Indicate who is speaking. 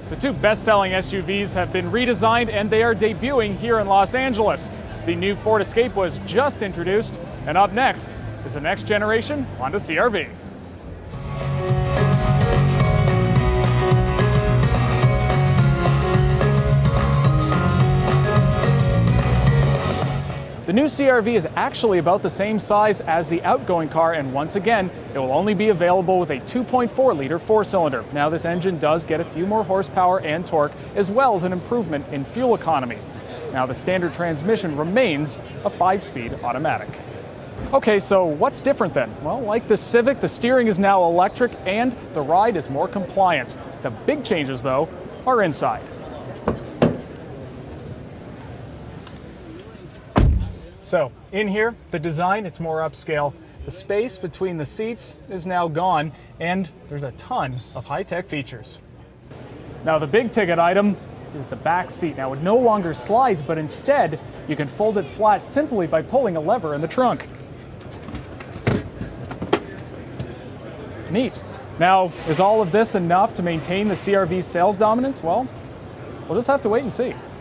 Speaker 1: The two best-selling SUVs have been redesigned and they are debuting here in Los Angeles. The new Ford Escape was just introduced, and up next is the next generation Honda CR-V. The new CR-V is actually about the same size as the outgoing car, and once again, it will only be available with a 2.4-liter four-cylinder. Now, this engine does get a few more horsepower and torque, as well as an improvement in fuel economy. Now, the standard transmission remains a 5-speed automatic. Okay, so what's different then? Well, like the Civic, the steering is now electric and the ride is more compliant. The big changes, though, are inside. So, in here, the design, it's more upscale. The space between the seats is now gone, and there's a ton of high-tech features. Now, the big ticket item is the back seat. Now, it no longer slides, but instead, you can fold it flat simply by pulling a lever in the trunk. Neat. Now, is all of this enough to maintain the CR-V's sales dominance? Well, we'll just have to wait and see.